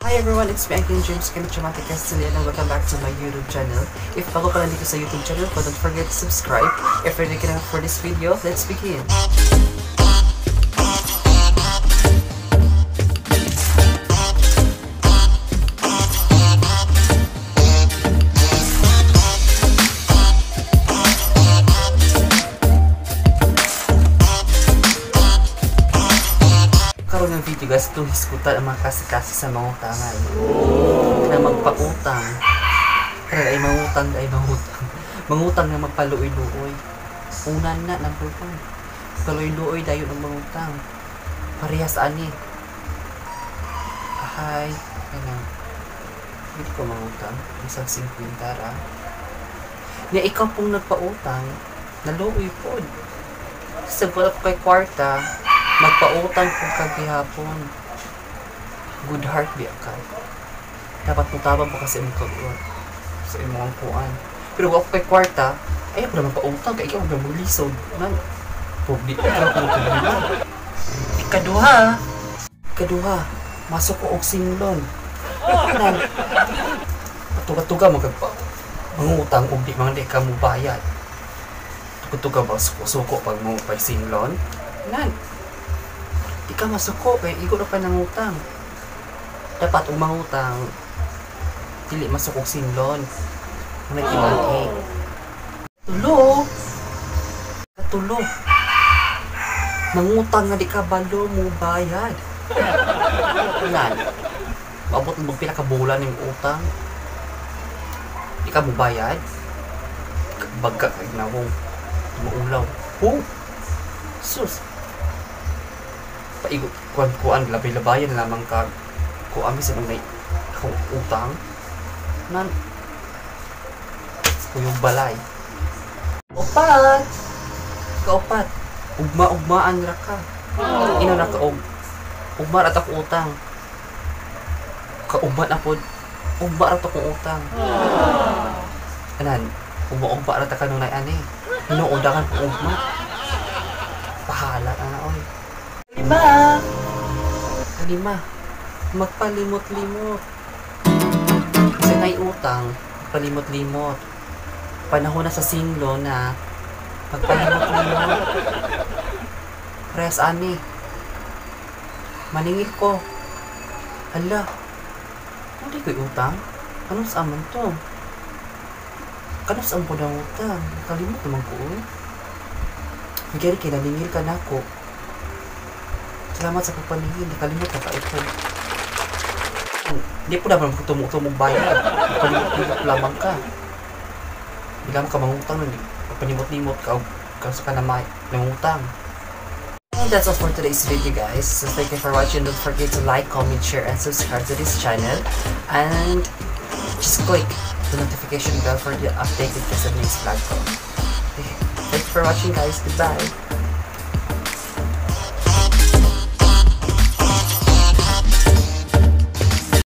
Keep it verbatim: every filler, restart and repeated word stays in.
Hi everyone, it's me again, James Kinachamatic Castellan, and welcome back to my YouTube channel. If bago ka lang dito sa YouTube channel ko, don't forget to subscribe. If ready ka na for this video, let's begin! Karoon ng video guys, itong hiskutan ang mga kasi-kasi sa mga utangan. Na magpautang. Kaya ay mangutang, ay mangutang. Mangutang na magpaluoy-luoy. Una na, number one. Paluoy-luoy dayo ng mangutang. Parehas ani. Ahay. Ano. Hindi ko mangutang. Isang singkwintara. Na ikaw pong nagpautang, naluoy po. Sa wala po kay kwarta, magpautang po kagihapon. Good heart di ka. Dapat mutabang po kasi imong kaguan sa imong kuan. Pero wala kay kwarta, ay ako naman pautang kay ikaw naman lisod. Nan, pubdi ka lang kung kagihapon. Ikaduha, ikaduha, masok ko og singlon. Nan, patuga-tuga magagpa. Mangutang og di man di ka mo bayad. Patuga ba suko pag mo pay singlon? Nan, di ka masuko kaya igo na pa ng utang. Dapat umangutang dili masukog sinlon muna kimali. Tulo katulo mangutang nga di ka balo mo bayad. Ulan maabot mo pila ka bulan yung utang di ka mo bayad bagka kay nawong maulaw. Oh sus paigot kuan-kuan labay-labayan lamang ka ko ami sa may akong utang nan kuyong balay. Opat kaupat ugma-ugmaan ra ka. Ino na ka og ugma ra ta ko utang kaugma na pod ugma ra ta ko utang anan ugma-ugma ra ta kanunay ani hinuudakan ko ugma pahala na oy. Lima! Lima. Magpalimot-limot. Kasi may utang, palimot-limot. Panahon na sa singlo na magpalimot-limot. Press ani. Maningil ko. Hala. Hindi ko'y utang? Anong saan man to? Kanong saan po ng utang? Kalimot naman ko. Nagyari kayo, naningil ka na ako. Salamat sa pagpaningin, nakalimot na ka ito. Hindi po naman tumutong bayad. Palimot-limot lamang ka. Hindi lamang ka mangutang, palimot-limot ka kasi ka na may nangutang. And that's all for today's video guys. So thank you for watching. Don't forget to like, comment, share, and subscribe to this channel. And just click the notification bell for the updated next vlog. Okay. Thank you for watching guys. Goodbye.